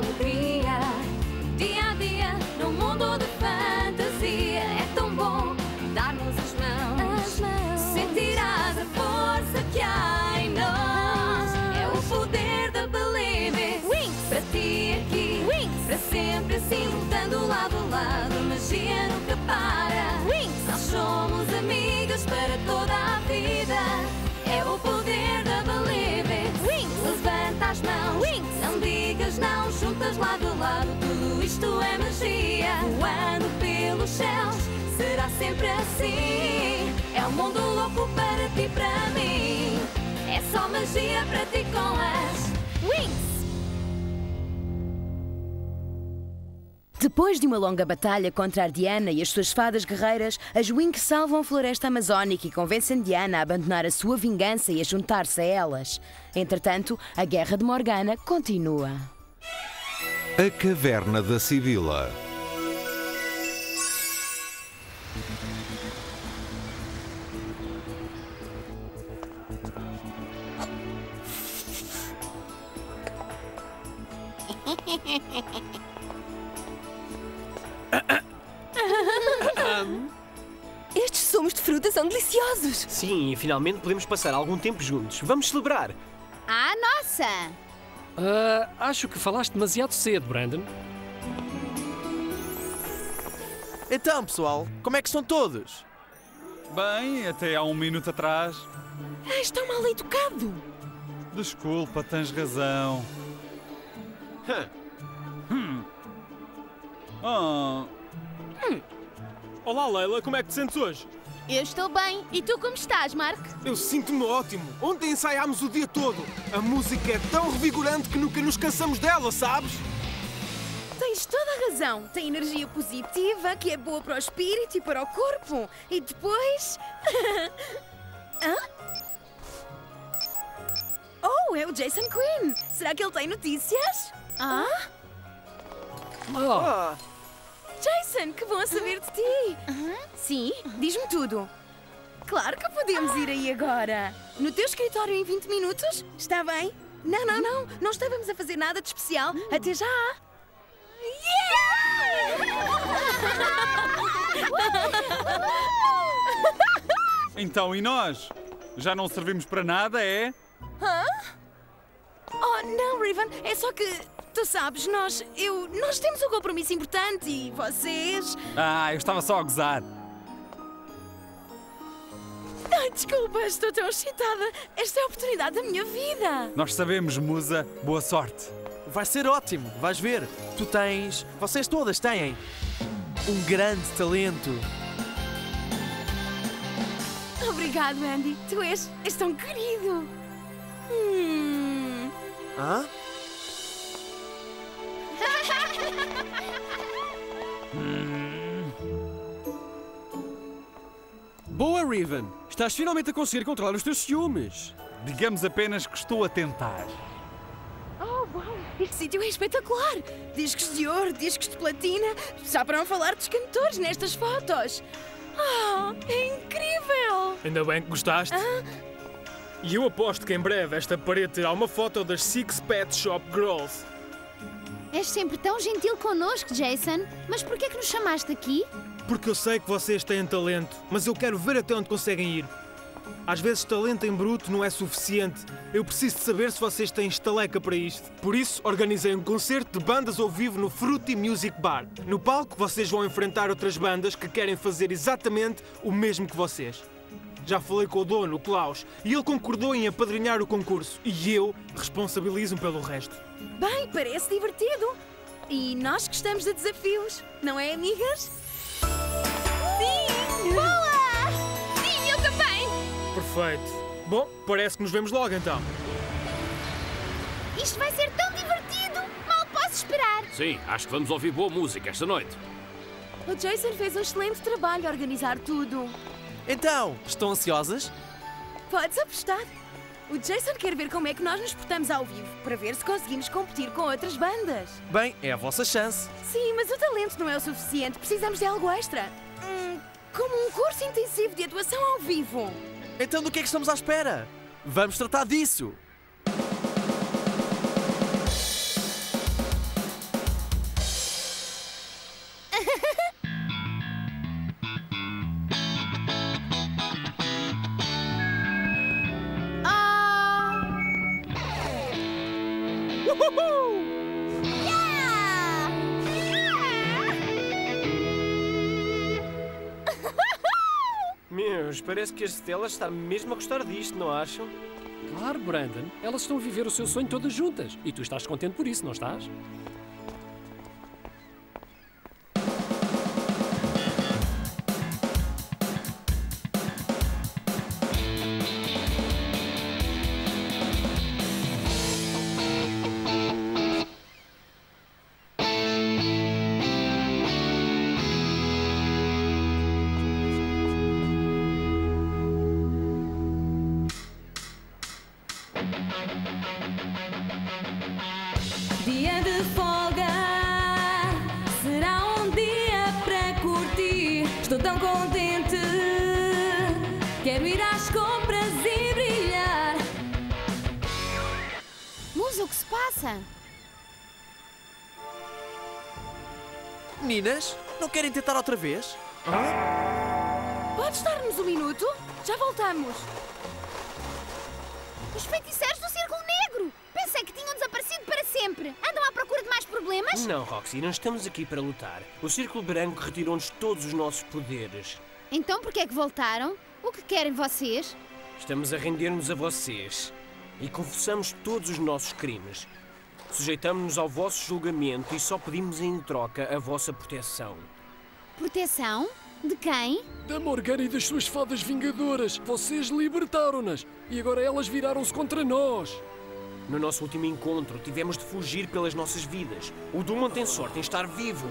alegria. Dia a dia, num mundo de fantasia. É tão bom darmos as mãos. Sentirás a força que há em nós. É o poder da Believe It. Winx! Para ti aqui, Winx! Para sempre assim, lutando lado a lado. A magia nunca para. Winx! Nós somos amigas para toda a vida. É o poder da Believe It. Winx! Levanta as mãos. Winx! Não digas não, juntas lado a lado. Tudo isto é magia. Voando pelos céus, será sempre assim. É um mundo louco para ti e para mim. É só magia para ti com as Winx! Depois de uma longa batalha contra a Diana e as suas fadas guerreiras, as Winx salvam a floresta amazónica e convencem Diana a abandonar a sua vingança e a juntar-se a elas. Entretanto, a guerra de Morgana continua. A Caverna da Sibila. Estes sumos de fruta são deliciosos! Sim, e finalmente podemos passar algum tempo juntos. Vamos celebrar! Ah, nossa! Acho que falaste demasiado cedo, Brandon. Então, pessoal, como é que são todos? Bem, até há um minuto atrás. Está mal educado! Desculpa, tens razão. Olá, Leila, como é que te sentes hoje? Eu estou bem. E tu como estás, Mark? Eu sinto-me ótimo. Ontem ensaiámos o dia todo. A música é tão revigorante que nunca nos cansamos dela, sabes? Tens toda a razão. Tem energia positiva, que é boa para o espírito e para o corpo. E depois... Hã? Oh, é o Jason Quinn. Será que ele tem notícias? Ah? Jason, que bom saber de ti. Sim, diz-me tudo. Claro que podemos ir aí agora. No teu escritório em 20 minutos? Está bem? Não. Não estávamos a fazer nada de especial. Até já. Então, e nós? Já não servimos para nada, é? Hã? Oh, não, Riven. É só que... Tu sabes, nós temos um compromisso importante e vocês... Eu estava só a gozar. Ai, desculpa, estou tão excitada. Esta é a oportunidade da minha vida. Nós sabemos, Musa. Boa sorte. Vai ser ótimo, vais ver. Vocês todas têm um grande talento. Obrigado, Andy. Tu és tão querido. Hã? Boa, Riven! Estás finalmente a conseguir controlar os teus ciúmes. Digamos apenas que estou a tentar. Oh, uau! Este sítio é espetacular! Discos de ouro, discos de platina, já para não falar dos cantores nestas fotos. Oh, é incrível! Ainda bem que gostaste. E eu aposto que em breve esta parede terá uma foto das Six Pet Shop Girls. És sempre tão gentil connosco, Jason. Mas por que é que nos chamaste aqui? Porque eu sei que vocês têm talento, mas eu quero ver até onde conseguem ir. Às vezes talento em bruto não é suficiente. Eu preciso de saber se vocês têm estaleca para isto. Por isso, organizei um concerto de bandas ao vivo no Fruity Music Bar. No palco, vocês vão enfrentar outras bandas que querem fazer exatamente o mesmo que vocês. Já falei com o dono, o Klaus, e ele concordou em apadrinhar o concurso. E eu responsabilizo-me pelo resto. Bem, parece divertido. E nós gostamos de desafios, não é, amigas? Sim! Boa! Sim, eu também! Perfeito. Bom, parece que nos vemos logo então. Isto vai ser tão divertido! Mal posso esperar! Sim, acho que vamos ouvir boa música esta noite. O Jason fez um excelente trabalho a organizar tudo. Então, estão ansiosas? Podes apostar. O Jason quer ver como é que nós nos portamos ao vivo, para ver se conseguimos competir com outras bandas. Bem, é a vossa chance. Sim, mas o talento não é o suficiente. Precisamos de algo extra. Como um curso intensivo de atuação ao vivo. Então do que é que estamos à espera? Vamos tratar disso. Mas parece que a Stella está mesmo a gostar disto, não acham? Claro, Brandon. Elas estão a viver o seu sonho todas juntas. E tu estás contente por isso, não estás? Dia de folga será um dia para curtir. Estou tão contente, quero ir às compras e brilhar. Musa, o que se passa? Meninas, não querem tentar outra vez? Podes dar-nos um minuto? Já voltamos. Os feiticeiros do Círculo Negro! Pensei que tinham desaparecido para sempre. Andam à procura de mais problemas? Não, Roxy, não estamos aqui para lutar. O Círculo Branco retirou-nos todos os nossos poderes. Então por que é que voltaram? O que querem vocês? Estamos a render-nos a vocês e confessamos todos os nossos crimes. Sujeitamos-nos ao vosso julgamento e só pedimos em troca a vossa proteção. Proteção? De quem? Da Morgana e das suas fadas vingadoras. Vocês libertaram-nas e agora elas viraram-se contra nós. No nosso último encontro, tivemos de fugir pelas nossas vidas. O Dumont tem sorte em estar vivo.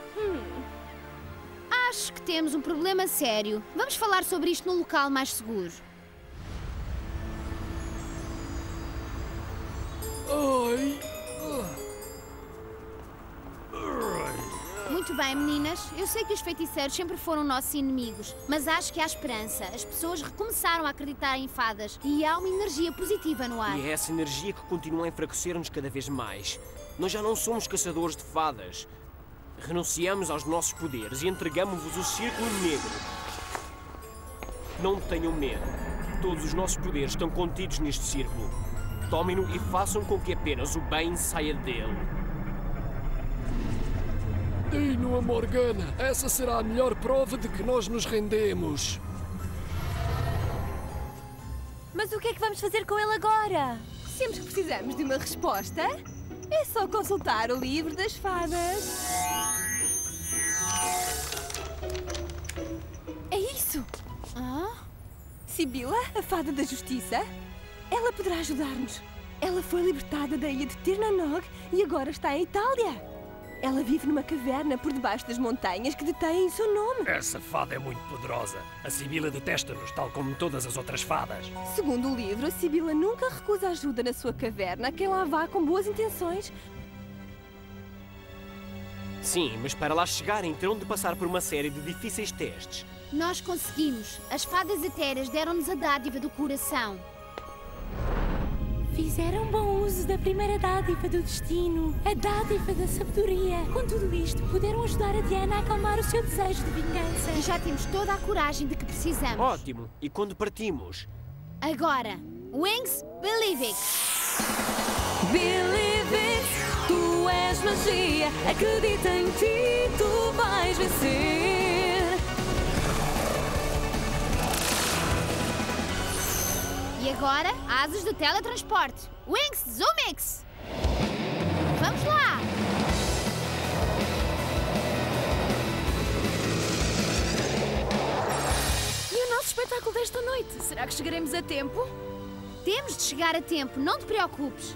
Acho que temos um problema sério. Vamos falar sobre isto num local mais seguro. Ai. Muito bem, meninas. Eu sei que os feiticeiros sempre foram nossos inimigos, mas acho que há esperança. As pessoas recomeçaram a acreditar em fadas e há uma energia positiva no ar. E é essa energia que continua a enfraquecer-nos cada vez mais. Nós já não somos caçadores de fadas. Renunciamos aos nossos poderes e entregamos-vos o Círculo Negro. Não tenham medo. Todos os nossos poderes estão contidos neste círculo. Tomem-no e façam com que apenas o bem saia dele. Deem-no a Morgana. Essa será a melhor prova de que nós nos rendemos. Mas o que é que vamos fazer com ele agora? Sempre que precisamos de uma resposta, é só consultar o livro das fadas. É isso! Sibila, a fada da justiça, ela poderá ajudar-nos. Ela foi libertada da ilha de Tirnanog e agora está em Itália. Ela vive numa caverna por debaixo das montanhas que detêm o seu nome. Essa fada é muito poderosa. A Sibila detesta-nos, tal como todas as outras fadas. Segundo o livro, a Sibila nunca recusa ajuda na sua caverna a quem lá vá com boas intenções. Sim, mas para lá chegarem terão de passar por uma série de difíceis testes. Nós conseguimos. As fadas etéreas deram-nos a dádiva do coração. Fizeram bom uso da primeira dádiva do destino, a dádiva da sabedoria. Com tudo isto, puderam ajudar a Diana a acalmar o seu desejo de vingança. E já temos toda a coragem de que precisamos. Ótimo! E quando partimos? Agora, Wings, believe it! Believe it, tu és magia, acredita em ti, tu vais vencer. E agora, asas do teletransporte. Wings, Zoomix! Vamos lá! E o nosso espetáculo desta noite? Será que chegaremos a tempo? Temos de chegar a tempo, não te preocupes.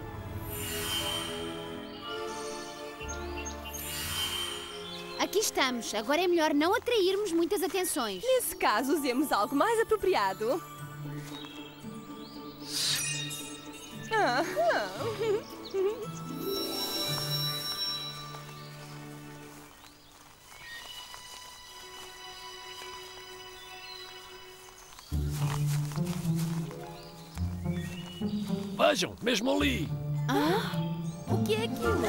Aqui estamos. Agora é melhor não atrairmos muitas atenções. Nesse caso, usemos algo mais apropriado. Vejam, mesmo ali. O que é aquilo?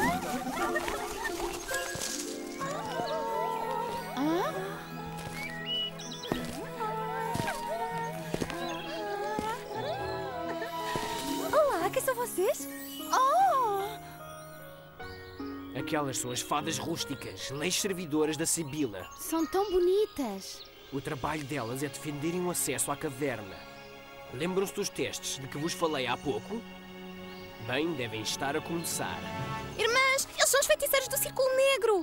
Olá, quem são vocês? Aquelas são as fadas rústicas, leis servidoras da Sibila. São tão bonitas. O trabalho delas é defenderem o acesso à caverna. Lembram-se dos testes de que vos falei há pouco? Bem, devem estar a começar. Irmãs, eles são os feiticeiros do Círculo Negro!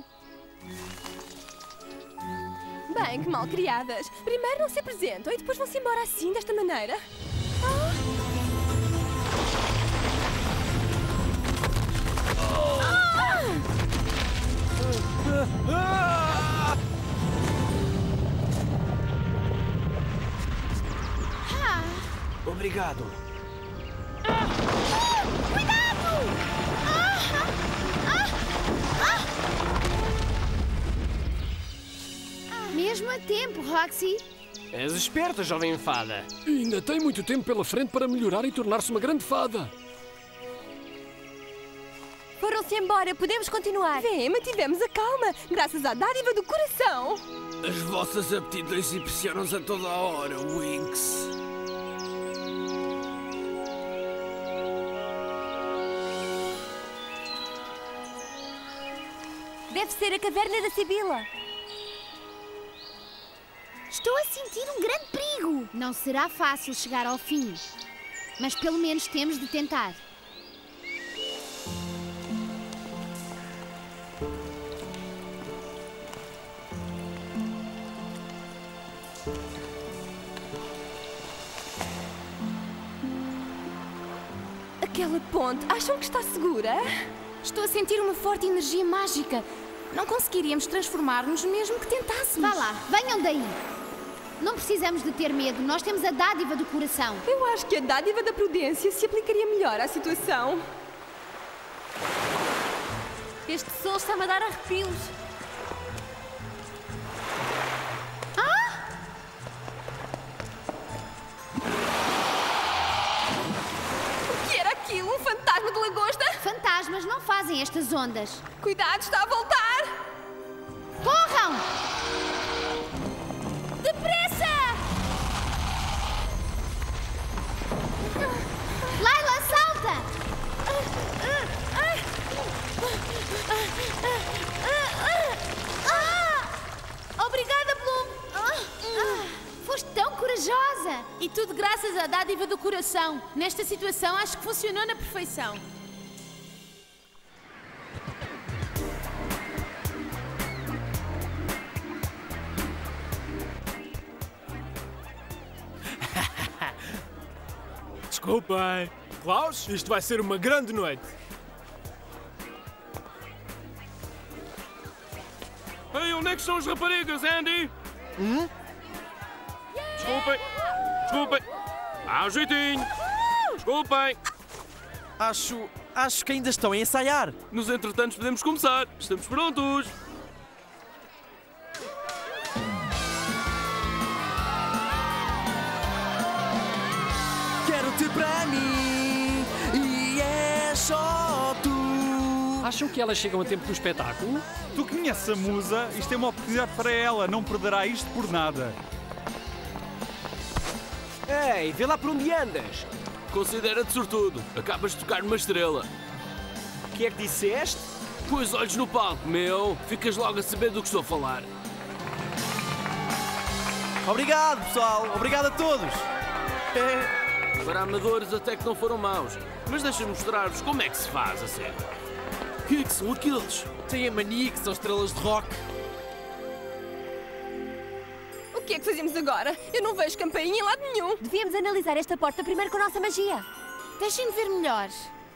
Bem, que mal criadas. Primeiro não se apresentam e depois vão-se embora assim, desta maneira. Obrigado. Mesmo a tempo, Roxy. És esperta, jovem fada. E ainda tem muito tempo pela frente para melhorar e tornar-se uma grande fada. Foram-se embora, podemos continuar. Vê, mantivemos a calma, graças à dádiva do coração. As vossas aptidões impressionam-nos a toda a hora, Winx. Deve ser a caverna da Sibila. Estou a sentir um grande perigo. Não será fácil chegar ao fim, mas pelo menos temos de tentar. Aquela ponte, acham que está segura? Estou a sentir uma forte energia mágica. Não conseguiríamos transformar-nos mesmo que tentássemos. Vá lá, venham daí. Não precisamos de ter medo, nós temos a dádiva do coração. Eu acho que a dádiva da prudência se aplicaria melhor à situação. Este sol está-me a dar arrepios. O que era aquilo? Um fantasma de lagosta? Fantasmas não fazem estas ondas. Cuidado, está a voltar! Corram! Depressa! Layla, salta! Obrigada, Bloom! Foste tão corajosa! E tudo graças à dádiva do coração. Nesta situação, acho que funcionou na perfeição. Desculpem. Klaus, isto vai ser uma grande noite. Ei, onde é que estão as raparigas, Andy? Desculpem. Desculpem. Há um jeitinho. Desculpem. Acho que ainda estão a ensaiar. Nos entretantos podemos começar. Estamos prontos. Quero-te para mim e é só tu. Acham que elas chegam a tempo do espetáculo? Tu conheces a musa? Isto é uma oportunidade para ela. Não perderá isto por nada. Ei, vê lá por onde andas. Considera-te sortudo. Acabas de tocar numa estrela. O que é que disseste? Põe os olhos no palco, meu. Ficas logo a saber do que estou a falar. Obrigado, pessoal. Obrigado a todos. Para amadores até que não foram maus. Mas deixa-me mostrar-vos como é que se faz, a sério. O que é que são aqueles? Tem a mania que são estrelas de rock. O que é que fazemos agora? Eu não vejo campainha em lado nenhum. Devíamos analisar esta porta primeiro com a nossa magia. Deixem-me ver melhor.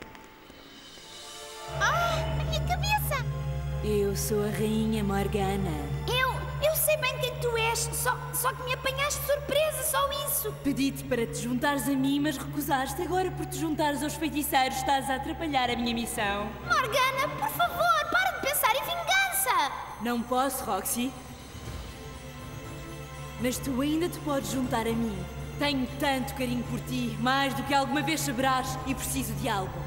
A minha cabeça! Eu sou a Rainha Morgana. Eu sei bem quem tu és, só que me apanhaste de surpresa, só isso. Pedi-te para te juntares a mim, mas recusaste. Agora, por te juntares aos feiticeiros, estás a atrapalhar a minha missão. Morgana, por favor, para de pensar em vingança. Não posso, Roxy. Mas tu ainda te podes juntar a mim. Tenho tanto carinho por ti, mais do que alguma vez saberás, e preciso de algo.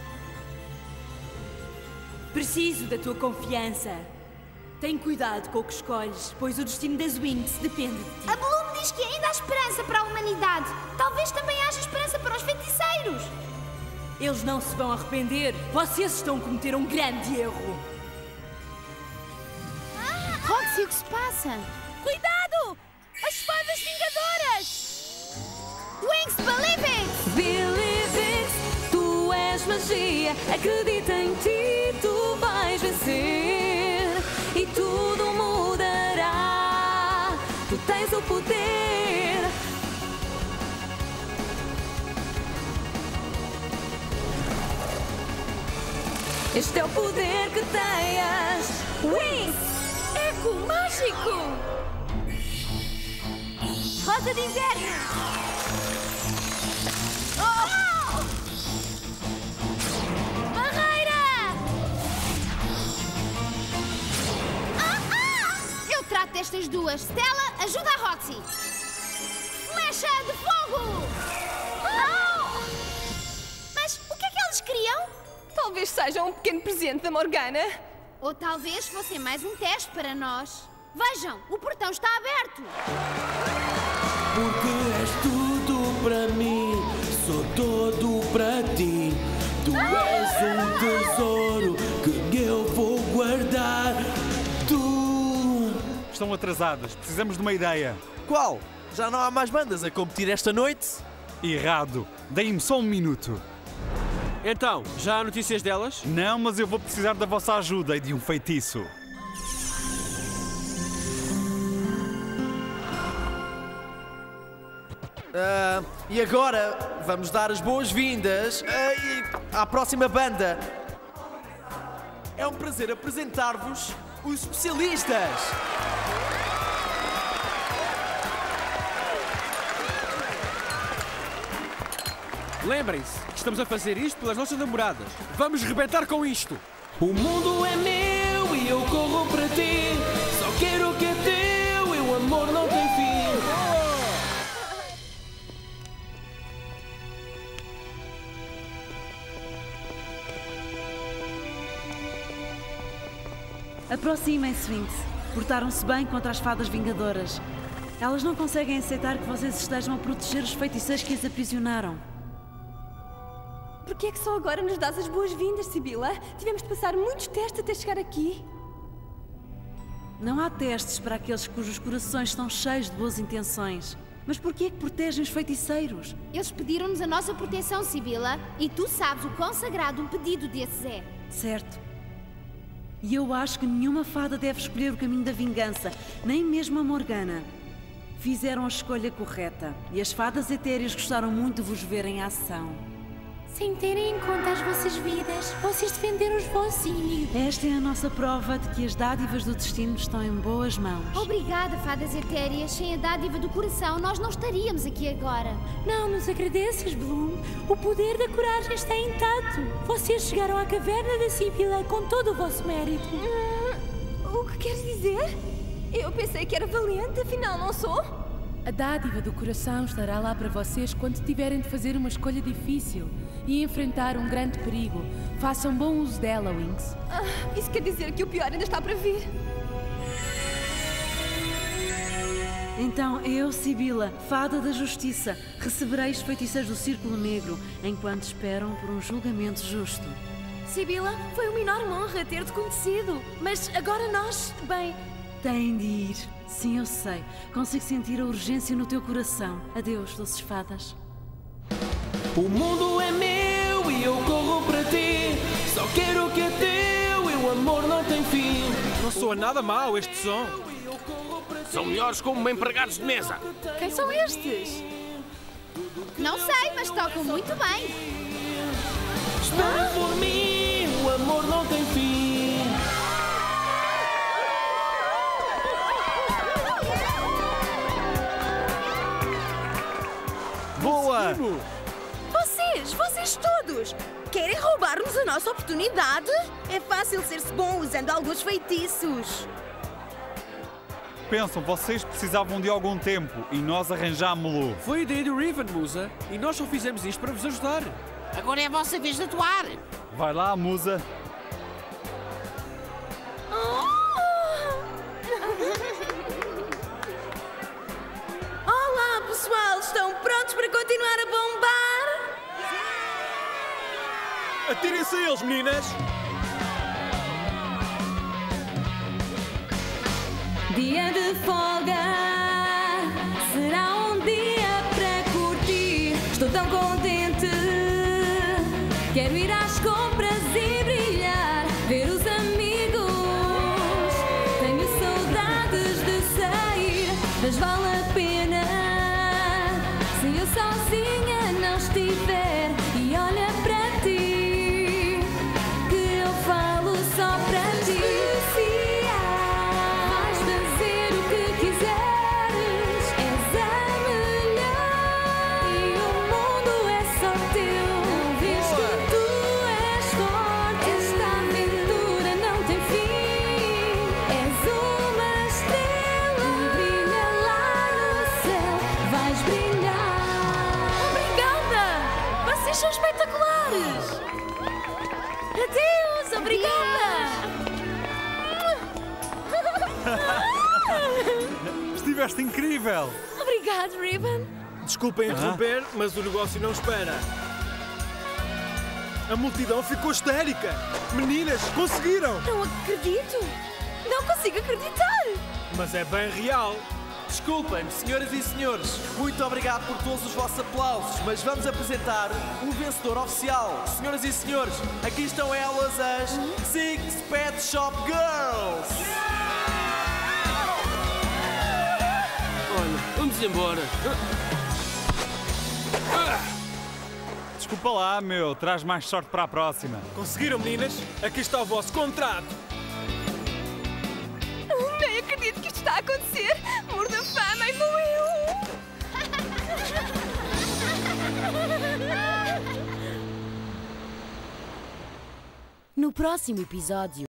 Preciso da tua confiança. Tem cuidado com o que escolhes, pois o destino das Winx depende de ti. A Bloom diz que ainda há esperança para a humanidade. Talvez também haja esperança para os feiticeiros. Eles não se vão arrepender. Vocês estão a cometer um grande erro. Roxy, o que se passa? Cuidado! Winx, believe it! Believe it, tu és magia. Acredita em ti, tu vais vencer. E tudo mudará. Tu tens o poder. Este é o poder que tens. Winx! Eco mágico! Rosa de inverno! Barreira! Eu trato destas duas. Stella, ajuda a Roxy. Flecha de fogo! Mas o que é que eles queriam? Talvez seja um pequeno presente da Morgana. Ou talvez fosse mais um teste para nós. Vejam, o portão está aberto. Porque és tudo para mim, sou todo para ti. Tu és um tesouro que eu vou guardar. Tu... Estão atrasadas, precisamos de uma ideia. Qual? Já não há mais bandas a competir esta noite? Errado. Deem-me só um minuto. Então, já há notícias delas? Não, mas eu vou precisar da vossa ajuda e de um feitiço. E agora vamos dar as boas-vindas à próxima banda. É um prazer apresentar-vos os especialistas. Lembrem-se que estamos a fazer isto pelas nossas namoradas. Vamos rebentar com isto. O mundo é meu e eu corro para ti. Só quero o que é teu e o amor não tem fim. Aproximem-se, Winx. Portaram-se bem contra as fadas vingadoras. Elas não conseguem aceitar que vocês estejam a proteger os feiticeiros que as aprisionaram. Por que é que só agora nos dás as boas-vindas, Sibila? Tivemos de passar muitos testes até chegar aqui. Não há testes para aqueles cujos corações estão cheios de boas intenções. Mas por que é que protegem os feiticeiros? Eles pediram-nos a nossa proteção, Sibila. E tu sabes o quão sagrado um pedido desses é. Certo. E eu acho que nenhuma fada deve escolher o caminho da vingança, nem mesmo a Morgana. Fizeram a escolha correta. E as fadas etéreas gostaram muito de vos ver em ação. Sem terem em conta as vossas vidas, vocês defenderam os vossos inimigos. Esta é a nossa prova de que as dádivas do destino estão em boas mãos. Obrigada, fadas etéreas. Sem a dádiva do coração, nós não estaríamos aqui agora. Não nos agradeças, Bloom. O poder da coragem está intacto. Vocês chegaram à caverna da Sibila com todo o vosso mérito. O que queres dizer? Eu pensei que era valente, afinal não sou? A dádiva do coração estará lá para vocês quando tiverem de fazer uma escolha difícil e enfrentar um grande perigo. Façam bom uso dela, Winx. Isso quer dizer que o pior ainda está para vir. Então eu, Sibila, fada da justiça, receberei os feiticeiros do Círculo Negro enquanto esperam por um julgamento justo. Sibila, foi uma enorme honra ter-te conhecido. Mas agora nós, bem... Têm de ir. Sim, eu sei. Consigo sentir a urgência no teu coração. Adeus, doces fadas. O mundo é meu e eu corro para ti. Só quero o que é teu e o amor não tem fim. Não soa nada mau este som. São melhores como empregados de mesa. Quem são estes? Não sei, mas tocam muito bem. Espera por mim, o amor não tem fim. Boa! Vocês todos! Querem roubar-nos a nossa oportunidade? É fácil ser-se bom usando alguns feitiços. Pensam, vocês precisavam de algum tempo e nós arranjámo-lo. Foi a ideia do Riven, Musa, e nós só fizemos isto para vos ajudar. Agora é a vossa vez de atuar. Vai lá, Musa. Olá, pessoal! Estão prontos para continuar a bombar? Atirem-se a eles, meninas! Dia de folga será um dia para curtir. mas vale a pena. Se eu sozinha não estiver e olha para ti, que eu falo só para ti. Vais fazer o que quiseres, és a melhor e o mundo é só teu. Vês que tu és forte, esta aventura não tem fim. És uma estrela que brilha lá no céu, vais brilhar. Obrigada! Vocês são espetaculares! Adeus! Obrigada! Estiveste incrível! Obrigado, Ribbon! Desculpem interromper, mas o negócio não espera. A multidão ficou histérica. Meninas, conseguiram! Não acredito! Não consigo acreditar! Mas é bem real. Desculpem-me, senhoras e senhores. Muito obrigado por todos os vossos aplausos, mas vamos apresentar o vencedor oficial. Senhoras e senhores, aqui estão elas, as Six Pet Shop Girls. Olha, vamos embora. Desculpa lá, meu. Traz mais sorte para a próxima. Conseguiram, meninas? Aqui está o vosso contrato. Nem acredito que isto está a acontecer! Morda a fama e vou eu! No próximo episódio.